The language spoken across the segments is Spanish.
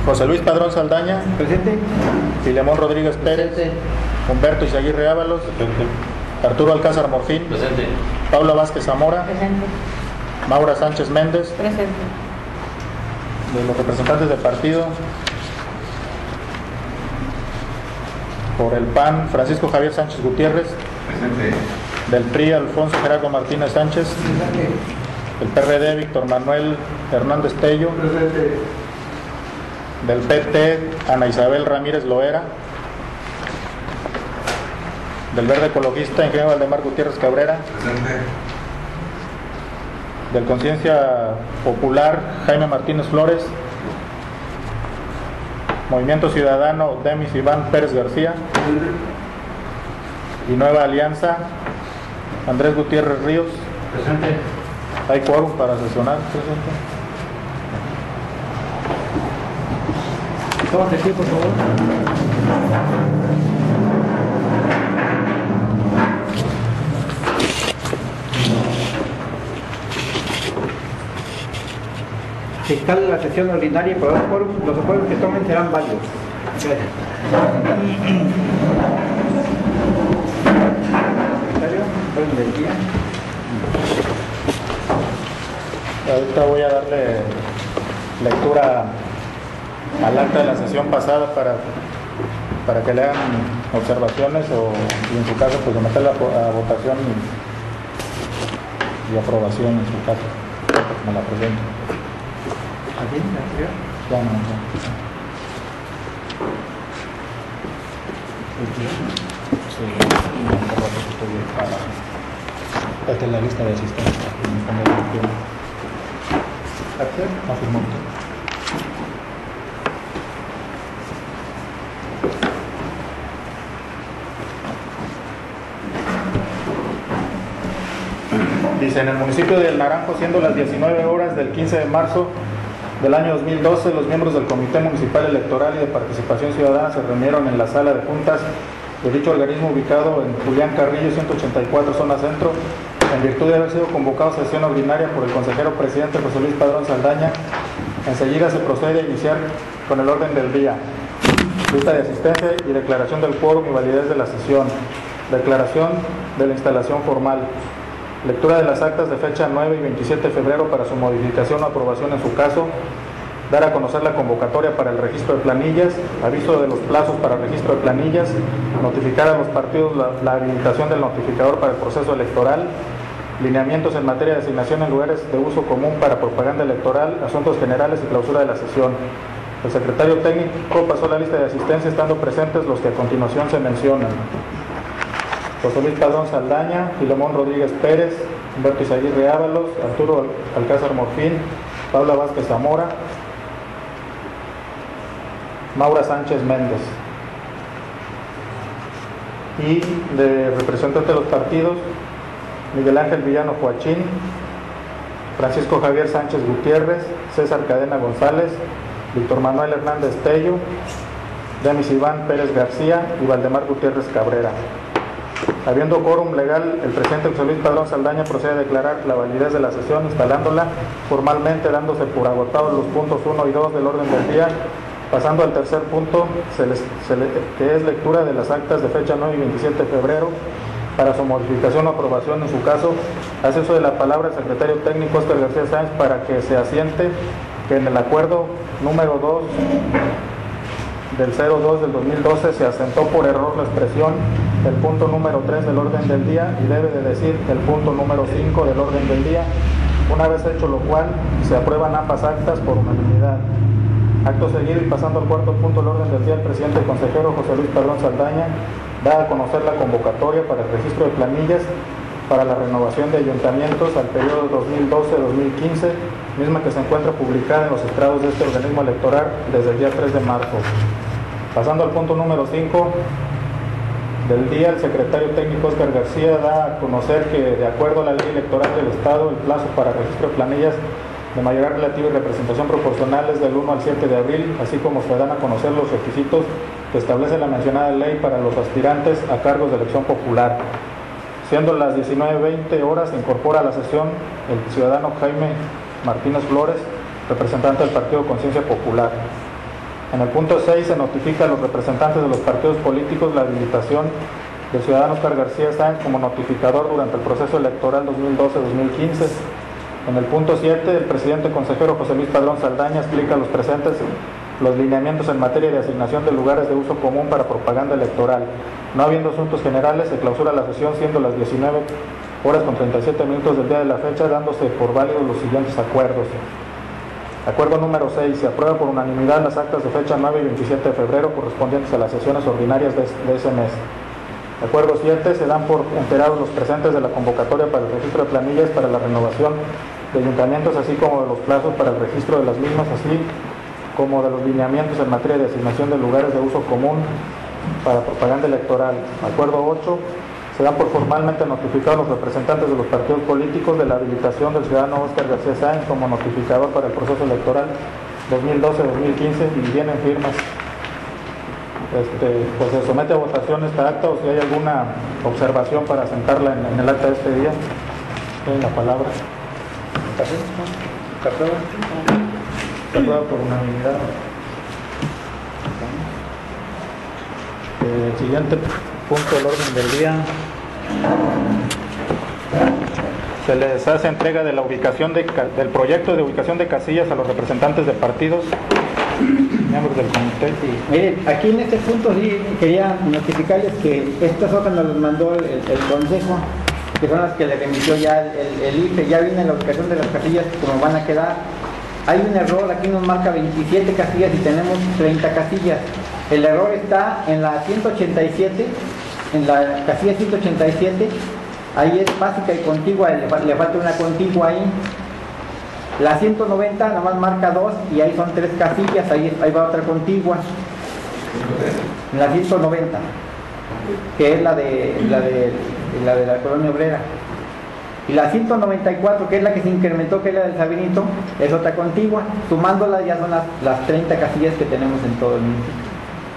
José Luis Padrón Saldaña. Presente. Filemón Rodríguez Pérez. Presente. Humberto Izaguirre Ábalos. Presente. Arturo Alcázar Morfín. Presente. Paula Vázquez Zamora. Presente. Maura Sánchez Méndez. Presente. De los representantes del partido, por el PAN, Francisco Javier Sánchez Gutiérrez. Presente. Del PRI, Alfonso Gerardo Martínez Sánchez. Presente. Del PRD, Víctor Manuel Hernández Tello. Presente. Del PT, Ana Isabel Ramírez Loera. Del Verde Ecologista, ingeniero Valdemar Gutiérrez Cabrera. Presente. Del Conciencia Popular, Jaime Martínez Flores. Movimiento Ciudadano, Demis Iván Pérez García. Y Nueva Alianza, Andrés Gutiérrez Ríos. Presente. Hay quórum para sesionar. Presente. Todos de pie, por favor. Fiscal de la sesión ordinaria y por los acuerdos que tomen serán válidos. Gracias. Secretario, orden del día. Ahorita voy a darle lectura al acta de la sesión pasada para que le hagan observaciones y en su caso pues someterla a votación y aprobación en su caso. Me la presento. ¿Aquí? ¿Aquí? Ya no. Sí, esta es la lista de asistentes. Afirmó. Dice, en el municipio de El Naranjo, siendo las 19 horas del 15 de marzo del año 2012, los miembros del Comité Municipal Electoral y de Participación Ciudadana se reunieron en la sala de juntas de dicho organismo ubicado en Julián Carrillo 184, zona centro, en virtud de haber sido convocado a sesión ordinaria por el consejero presidente José Luis Padrón Saldaña. Enseguida se procede a iniciar con el orden del día. Lista de asistencia y declaración del quórum y validez de la sesión. Declaración de la instalación formal. Lectura de las actas de fecha 9 y 27 de febrero para su modificación o aprobación en su caso. Dar a conocer la convocatoria para el registro de planillas. Aviso de los plazos para el registro de planillas. Notificar a los partidos la habilitación del notificador para el proceso electoral. Lineamientos en materia de asignación en lugares de uso común para propaganda electoral. Asuntos generales y clausura de la sesión. El secretario técnico pasó la lista de asistencia estando presentes los que a continuación se mencionan: José Luis Padrón Saldaña, Filemón Rodríguez Pérez, Humberto Izaguirre Ábalos, Arturo Alcázar Morfín, Paula Vázquez Zamora, Maura Sánchez Méndez. Y de representantes de los partidos, Miguel Ángel Villano Joachín, Francisco Javier Sánchez Gutiérrez, César Cadena González, Víctor Manuel Hernández Tello, Demis Iván Pérez García y Valdemar Gutiérrez Cabrera. Habiendo quórum legal, el presidente José Luis Padrón Saldaña procede a declarar la validez de la sesión, instalándola formalmente, dándose por agotados los puntos 1 y 2 del orden del día, pasando al tercer punto, que es lectura de las actas de fecha 9 y 27 de febrero, para su modificación o aprobación en su caso. Hace uso de la palabra el secretario técnico Óscar García Sáenz para que se asiente que en el acuerdo número 2 del 02 del 2012 se asentó por error la expresión el punto número 3 del orden del día y debe de decir el punto número 5 del orden del día. Una vez hecho lo cual, se aprueban ambas actas por unanimidad. Acto seguido y pasando al cuarto punto del orden del día, el presidente consejero José Luis Padrón Saldaña da a conocer la convocatoria para el registro de planillas para la renovación de ayuntamientos al periodo 2012-2015, misma que se encuentra publicada en los estrados de este organismo electoral desde el día 3 de marzo. Pasando al punto número 5 del día, el secretario técnico Óscar García da a conocer que, de acuerdo a la ley electoral del Estado, el plazo para registro de planillas de mayoría relativa y representación proporcional es del 1 al 7 de abril, así como se dan a conocer los requisitos que establece la mencionada ley para los aspirantes a cargos de elección popular. Siendo las 19:20 horas, se incorpora a la sesión el ciudadano Jaime Martínez Flores, representante del Partido Conciencia Popular. En el punto 6 se notifica a los representantes de los partidos políticos la habilitación del ciudadano Oscar García Sáenz como notificador durante el proceso electoral 2012-2015. En el punto 7, el presidente consejero José Luis Padrón Saldaña explica a los presentes los lineamientos en materia de asignación de lugares de uso común para propaganda electoral. No habiendo asuntos generales, se clausura la sesión siendo las 19:37 del día de la fecha, dándose por válidos los siguientes acuerdos. Acuerdo número 6. Se aprueba por unanimidad las actas de fecha 9 y 27 de febrero correspondientes a las sesiones ordinarias de ese mes. Acuerdo 7. Se dan por enterados los presentes de la convocatoria para el registro de planillas para la renovación de ayuntamientos, así como de los plazos para el registro de las mismas, así como de los lineamientos en materia de asignación de lugares de uso común para propaganda electoral. Acuerdo 8. Se dan por formalmente notificados los representantes de los partidos políticos de la habilitación del ciudadano Oscar García Sáenz como notificador para el proceso electoral 2012-2015 y vienen firmas. Pues se somete a votación esta acta, o si hay alguna observación para sentarla en el acta de este día. Tienen la palabra. ¿Se aprueba? Se aprueba por unanimidad. El siguiente punto del orden del día. Se les hace entrega de la ubicación del proyecto de ubicación de casillas a los representantes de partidos, miembros del comité. Miren, aquí en este punto sí quería notificarles que estas hojas nos las mandó el consejo, que son las que le remitió ya el IFE. Ya viene la ubicación de las casillas como van a quedar. Hay un error, aquí nos marca 27 casillas y tenemos 30 casillas. El error está en la 187, en la casilla 187, ahí es básica y contigua, le falta una contigua ahí. La 190 nomás marca 2 y ahí son 3 casillas, ahí va otra contigua. En la 190, que es la de la colonia obrera. Y la 194, que es la que se incrementó, que es la del Sabinito, es otra contigua. Sumándolas ya son las 30 casillas que tenemos en todo el municipio.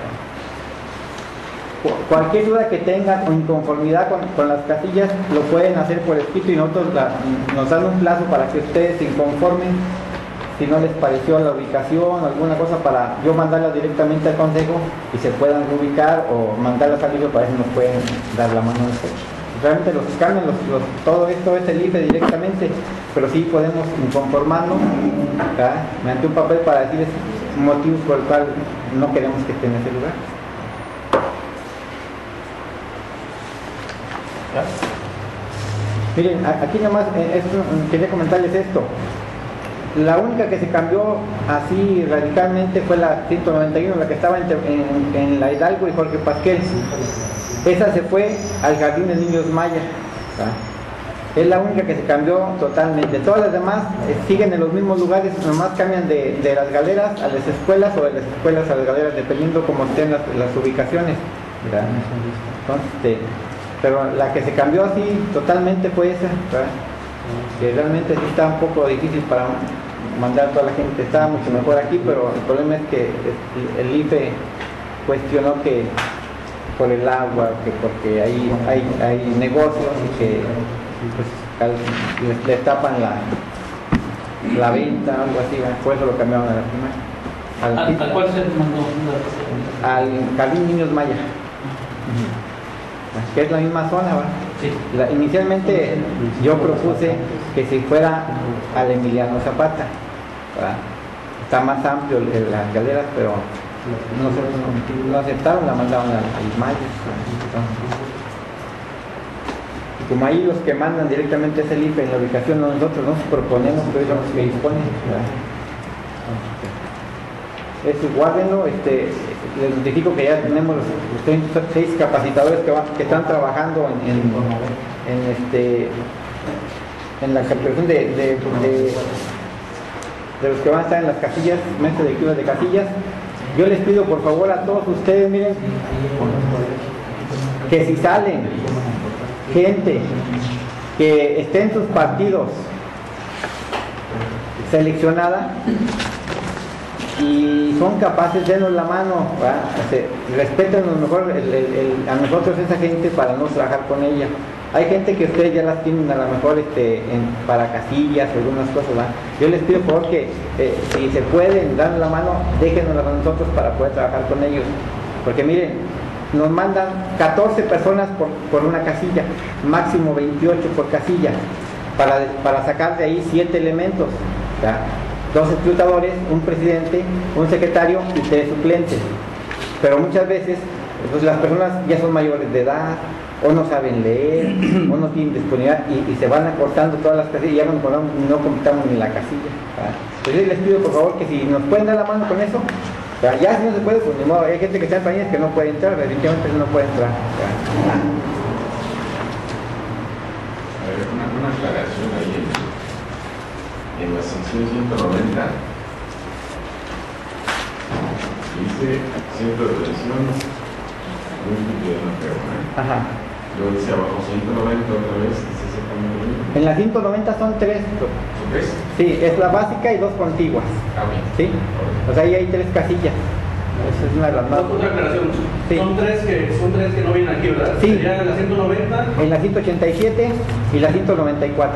Cualquier duda que tengan o inconformidad con las casillas, lo pueden hacer por escrito y nosotros nos dan un plazo para que ustedes se inconformen. Si no les pareció la ubicación o alguna cosa, para yo mandarlas directamente al consejo y se puedan ubicar, o mandarlas al IFE para que nos pueden dar la mano. Realmente los que cambian todo esto es el IFE directamente, pero sí podemos inconformarnos, ¿verdad?, mediante un papel para decirles motivos por el cual no queremos que esté en ese lugar. Miren, aquí nomás quería comentarles esto. La única que se cambió así radicalmente fue la 191, la que estaba en la Hidalgo y Jorge Pasquel. Esa se fue al Jardín de Niños Maya. Es la única que se cambió totalmente. Todas las demás siguen en los mismos lugares, nomás cambian de las galeras a las escuelas, o de las escuelas a las galeras, dependiendo cómo estén las ubicaciones. Entonces, pero la que se cambió así totalmente fue esa, ¿verdad?, que realmente sí está un poco difícil para mandar a toda la gente. Estaba mucho mejor aquí, pero el problema es que el IFE cuestionó que por el agua, que porque hay negocios y que pues, les tapan la venta, algo así, por eso lo cambiaron a la primaria. ¿A cuál se mandó? Al Jardín Niños Maya. Que es la misma zona, ¿verdad? Sí. Inicialmente yo propuse que se fuera al Emiliano Zapata, ¿verdad? Está más amplio las galeras, pero no aceptaron, la mandaron al Maya. Y como ahí los que mandan directamente es el IFE en la ubicación, nosotros nos proponemos, pero ellos los que disponen, ¿verdad? Eso, guárdenlo. Les notifico que ya tenemos los 6 capacitadores que están trabajando en la capacitación de los que van a estar en las casillas, mesas directivas de casillas. Yo les pido por favor a todos ustedes, miren, que si salen gente que esté en sus partidos seleccionada y son capaces de darnos la mano, respétenos mejor a nosotros esa gente para no trabajar con ella. Hay gente que ustedes ya las tienen a lo mejor para casillas o algunas cosas, ¿verdad? Yo les pido por favor que si se pueden dar la mano, déjenosla a nosotros para poder trabajar con ellos. Porque miren, nos mandan 14 personas por una casilla, máximo 28 por casilla, para sacar de ahí 7 elementos, ¿verdad? 2 escrutadores, un presidente, un secretario y 3 suplentes. Pero muchas veces pues, las personas ya son mayores de edad, o no saben leer, o no tienen disponibilidad y se van acortando todas las casillas y ya no completamos ni la casilla, ¿verdad? Entonces les pido por favor que si nos pueden dar la mano con eso, ¿verdad? Ya si no se puede, pues ni modo, hay gente que está en países que no puede entrar, definitivamente no puede entrar, ¿verdad? A ver, una aclaración ahí en la sección 190 dice centro de revisión múltiple de una persona. Ajá. Luego dice abajo 190 otra vez, dice exactamente lo mismo. En la 190 son 3. ¿Son 3? Sí, es la básica y 2 contiguas. Ah, bien. ¿Sí? O sea, ahí hay 3 casillas. Esa es una de las más. Otra aclaración. Sí. Son tres que no vienen aquí, ¿verdad? Sí. Serían en la 190. En la 187 y la 194.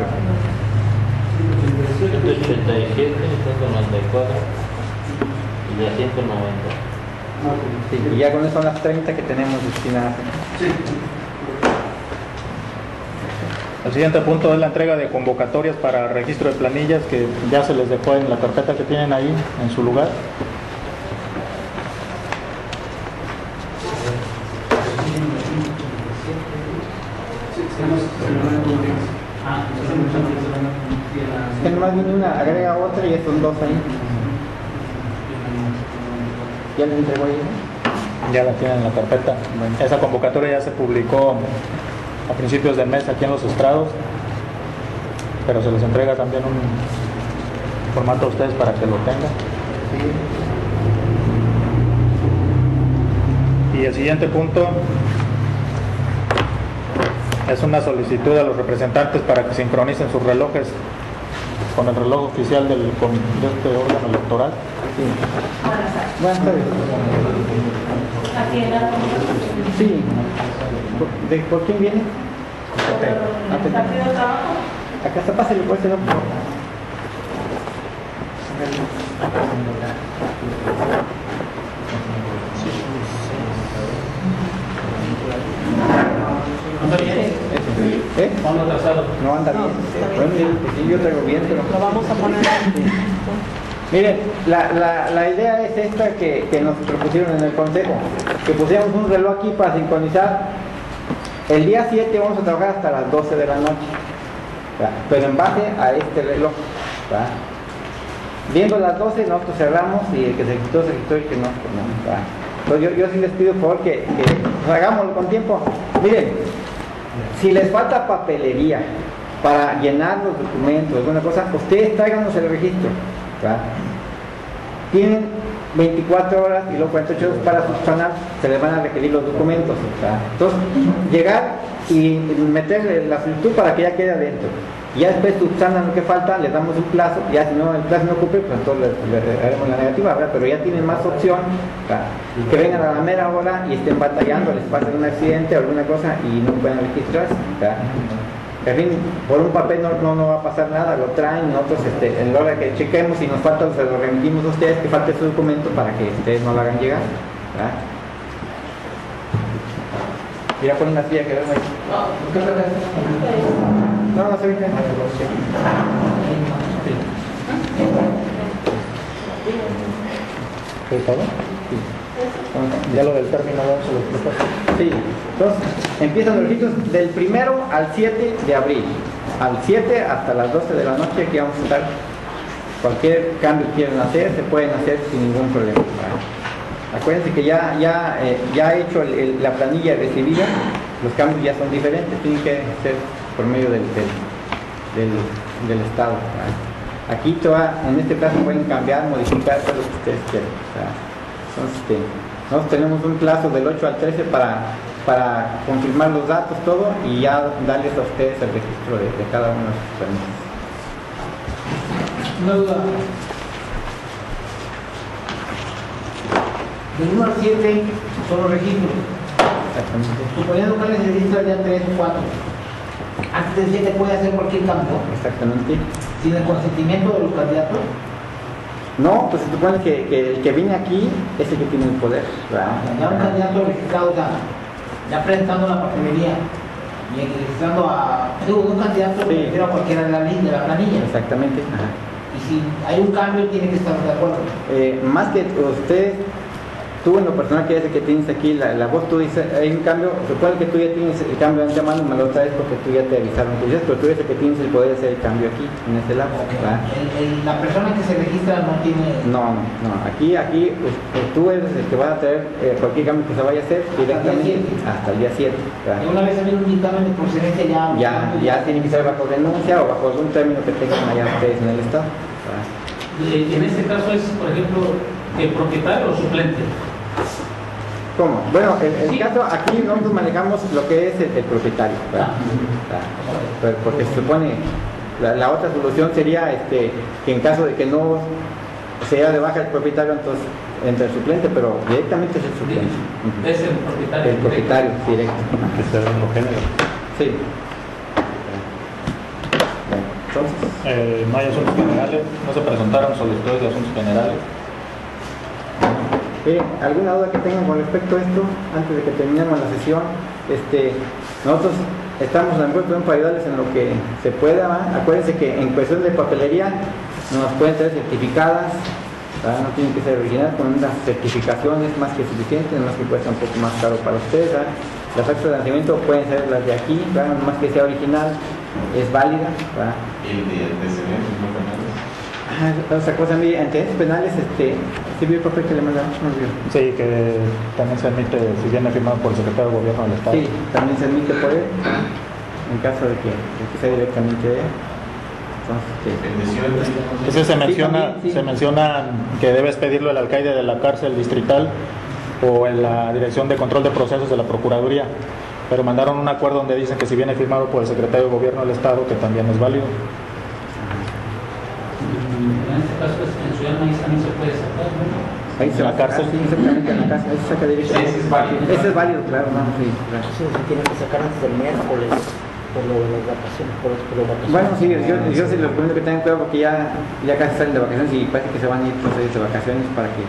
187, 194 y la 190. Sí, y ya con eso son las 30 que tenemos destinadas. Sí. El siguiente punto es la entrega de convocatorias para registro de planillas, que ya se les dejó en la carpeta que tienen ahí en su lugar. Que nomás viene una, agrega otra y ya son 2 ahí. ¿Ya le entregó ahí? Ya la tienen en la carpeta. Esa convocatoria ya se publicó a principios del mes aquí en Los Estrados, pero se les entrega también un formato a ustedes para que lo tengan. Y el siguiente punto es una solicitud a los representantes para que sincronicen sus relojes con el reloj oficial de este órgano electoral. Buenas tardes. Aquí en la Sí. ¿Por quién viene? el partido de trabajo. Acá está, pásale, pues, no. ¿Anda bien? ¿Eh? ¿Cuándo atrasado? No anda bien. Bueno, sí, yo traigo bien, pero... Lo vamos a poner. Miren, la idea es esta que nos propusieron en el consejo, que pusiéramos un reloj aquí para sincronizar. El día 7 vamos a trabajar hasta las 12 de la noche, ¿verdad? Pero en base a este reloj, ¿verdad? Viendo las 12 nosotros cerramos y el que se quitó y que no, pues no, ¿verdad? Entonces yo sí les pido por favor que hagámoslo con tiempo. Miren, si les falta papelería para llenar los documentos, alguna cosa, ustedes tráiganos el registro, ¿verdad? Tienen 24 horas y luego 48 horas para subsanar, se les van a requerir los documentos, ¿verdad? Entonces, llegar y meter la solicitud para que ya quede adentro. Y ya después subsanan lo que falta, les damos un plazo, ya si no el plazo no cumple, pues entonces le haremos la negativa, ¿verdad? Pero ya tienen más opción, ¿verdad? Que vengan a la mera hora y estén batallando, les pase un accidente o alguna cosa y no puedan registrarse, ¿verdad? En fin, por un papel no va a pasar nada, lo traen, nosotros en la hora que chequemos, si nos falta, se lo remitimos a ustedes, que falte su documento para que ustedes no lo hagan llegar, ¿verdad? Mira, pon una silla que vemos ahí. No se ve. ¿Qué todo? Sí. Ya lo del término vamos a los propuestos. Sí, entonces empiezan los registros del 1 al 7 de abril. Al 7 hasta las 12 de la noche, aquí vamos a estar. Cualquier cambio que quieran hacer, se pueden hacer sin ningún problema. Acuérdense que ya he hecho la planilla recibida, los cambios ya son diferentes, tienen que ser por medio del Estado. Aquí en este plazo pueden cambiar, modificar todo lo que ustedes quieran. Entonces, nosotros tenemos un plazo del 8 al 13 para confirmar los datos, todo, y ya darles a ustedes el registro de cada uno de sus permisos. Una duda. Del 1 al 7 son los registros. Exactamente. Suponiendo que les registra ya 3 o 4. antes del 7 puede hacer cualquier cambio, Exactamente. sin el consentimiento de los candidatos. No, pues se supone que el que viene aquí es el que tiene el poder, ¿verdad? Ya un candidato registrado, ya presentando la papelería y registrando un candidato Sí. me refiero a cualquiera de la planilla. Exactamente. Ajá. Y si hay un cambio, tiene que estar de acuerdo. Más que usted, tú en lo personal que es el que tienes aquí la voz, tú dices, hay un cambio, supone que tú ya tienes el cambio de antemano, me lo traes porque tú ya te avisaron que dices, pero tú eres el que tienes el poder de hacer el cambio aquí, en este lado, ¿verdad? La persona que se registra no tiene... No, aquí pues, tú eres el que va a traer cualquier cambio que se vaya a hacer directamente hasta el día 7, ¿verdad? Y una vez habido un dictamen de procedencia Ya tiene que ser bajo denuncia o bajo algún término que tengan allá ustedes en el Estado, ¿verdad? En este caso es, por ejemplo, el propietario o suplente. ¿Cómo? Bueno, el Sí. caso aquí nosotros manejamos lo que es el propietario, ¿verdad? Porque se supone, la otra solución sería que en caso de que no sea de baja el propietario, entonces entra el suplente, pero directamente es el suplente. Ujú. Es el propietario. El propietario, directo. Que sea homogéneo. Sí. Bueno, entonces, No hay asuntos generales, no se presentaron solicitudes de asuntos generales. ¿alguna duda que tengan con respecto a esto antes de que terminemos la sesión? Nosotros estamos en el grupo para ayudarles en lo que se pueda, ¿va? Acuérdense que en cuestión de papelería nos pueden traer certificadas, ¿va? No tienen que ser originales, con una certificación es más que suficiente, no más que cuesta un poco más caro para ustedes, ¿va? Las actas de nacimiento pueden ser las de aquí, ¿va? No más que sea original, es válida, ¿va? Y de antecedentes no penales. Otra cosa, mire, antecedentes penales, ¿sí vio el papel que le mandamos? No vio. Sí, que también se admite, si viene firmado por el secretario de Gobierno del Estado. Sí, también se admite por él, en caso de que sea directamente de él. Entonces, Ese se menciona, también, sí. se menciona que debes pedirlo al alcaide de la cárcel distrital o en la Dirección de Control de Procesos de la Procuraduría, pero mandaron un acuerdo donde dicen que si viene firmado por el secretario de Gobierno del Estado, que también es válido. En este caso, en Ciudad Maíz también se puede sacar, ¿no? ahí se ¿En va la a sacar, cárcel? sí, exactamente en la cárcel, ahí se saca directamente. Ese es válido. Ese es válido, claro, no, sí, claro. Sí, se tiene que sacar antes del miércoles por lo de las vacaciones, por las vacaciones. Bueno, sí, yo sí les recomiendo que tengan cuidado porque ya casi salen de vacaciones y parece que se van a ir entonces de vacaciones para que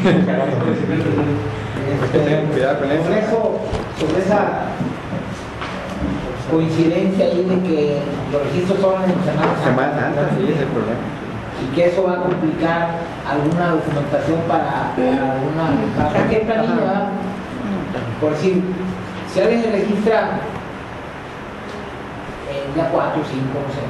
tengan cuidado con eso. Sobre esa coincidencia ahí de que los registros son en Semana Santa, sí, ese es el problema. y que eso va a complicar alguna documentación para cualquier planilla, ¿verdad? Por decir, si alguien se registra el día 4 o 5, no sé,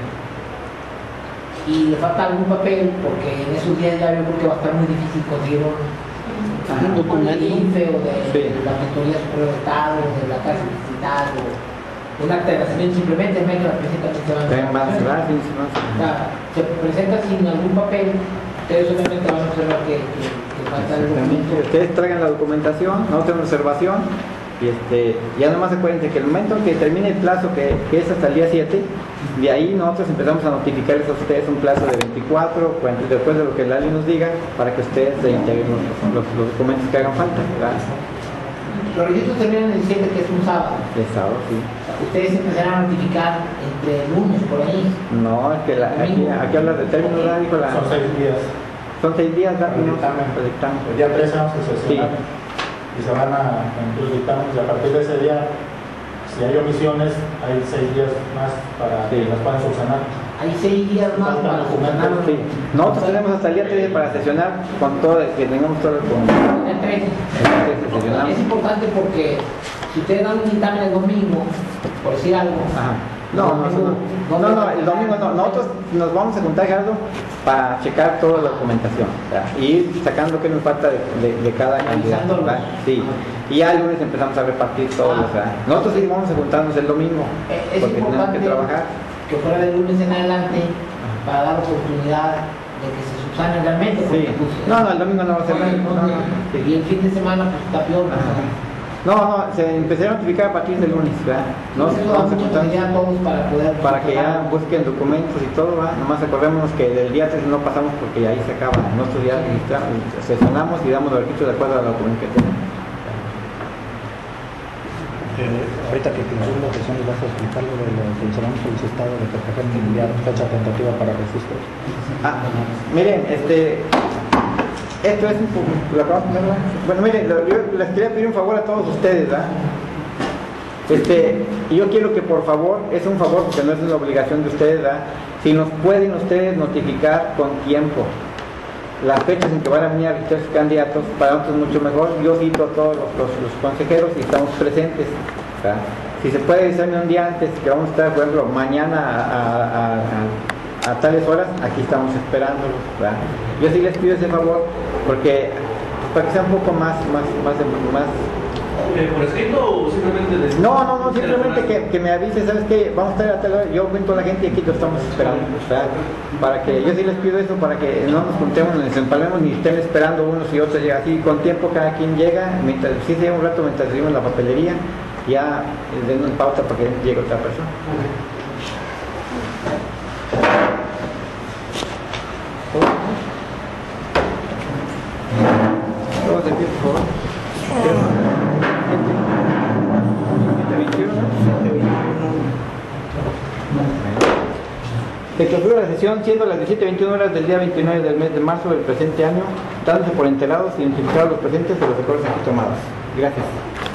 y le falta algún papel, porque en esos días ya yo creo que va a estar muy difícil conseguir un documento de INFE o de la Auditoría Superior del Estado, de la cárcel distrital, o un acta de nacimiento, simplemente es que la presenta que se van También van a cerrar, sí, sí, no, sí. Se presenta sin algún papel, ustedes solamente van a observar que falta el documento. Ustedes traigan la documentación, no tengan observación y ya nomás acuérdense que el momento en que termine el plazo que es hasta el día 7, de ahí nosotros empezamos a notificarles a ustedes un plazo de 24, 40, después de lo que la ley nos diga, para que ustedes integren los documentos que hagan falta, ¿verdad? Los registros terminan el 7, que es un sábado. El sábado, sí. Ustedes empezarán a notificar entre el lunes, por ahí. No, es que aquí habla de término, ¿verdad? Dijo la... Son 6 días. Son 6 días, ¿verdad? El dictamen. El dictamen. El día 13 vamos a sesionar Sí. y se van a emitir los dictámenes y a partir de ese día, si hay omisiones, hay 6 días más para que las puedan subsanar. Hay 6 días más para subsanar. Sí. Nosotros tenemos hasta el día 13 para sesionar con todo, que tengamos todo el documento. El 13. Sesionamos. Es importante porque si ustedes dan un dictamen el domingo, por decir algo, Ajá. No, el domingo no. Nosotros nos vamos a juntar, Gerardo, para checar toda la documentación, ¿verdad? Y ir sacando lo que nos falta de cada candidato, ¿verdad? Sí. Y ya el lunes empezamos a repartir todos, ¿verdad? Nosotros sí vamos a juntarnos el domingo, es porque tenemos importante que trabajar. que fuera de lunes en adelante para dar oportunidad de que se subsane realmente. Sí. Porque, pues, No, el domingo no va a ser nada. No. Sí. Y el fin de semana, pues está peor. No, se empezará a notificar a partir del lunes, ¿verdad? No se da Vamos a mucha juntar facilidad a todos para que ya busquen documentos y todo, ¿verdad? Nomás acordémonos que del día 3 no pasamos porque ahí se acaba. Nosotros ya sesionamos y damos los registros de acuerdo a la documentación que tenemos. Ahorita que concluye la sesión, ¿les vas a explicar lo de lo que se han solicitado de que trajeron enviar fecha tentativa para registro? Miren, esto es un poco, ¿lo acabamos de poner? Bueno, miren, yo les quería pedir un favor a todos ustedes, ¿verdad? Yo quiero que por favor, es un favor porque no es una obligación de ustedes, ¿verdad? Si nos pueden ustedes notificar con tiempo las fechas en que van a venir a registrar sus candidatos, para nosotros es mucho mejor. Yo cito a todos los consejeros y estamos presentes, ¿verdad? Si se puede avisarme un día antes que vamos a estar, por ejemplo, mañana a tales horas, aquí estamos esperándolos, ¿verdad? Yo sí les pido ese favor porque para que sea un poco más ¿Por escrito o simplemente No, simplemente que me avise, ¿sabes qué? Vamos a estar a tal hora, yo cuento a la gente y aquí lo estamos esperando, ¿verdad? Para que, yo sí les pido eso, para que no nos juntemos, nos empalmemos ni estén esperando unos y otros, llega así, con tiempo cada quien llega, mientras, sí se lleva un rato mientras seguimos la papelería, ya den una pauta para que llegue otra persona. Todos de pie, por favor. Se clausura la sesión siendo las 17:21 horas del día 29 del mes de marzo del presente año, dándose por enterados y identificados los presentes de los acuerdos aquí tomados. Gracias.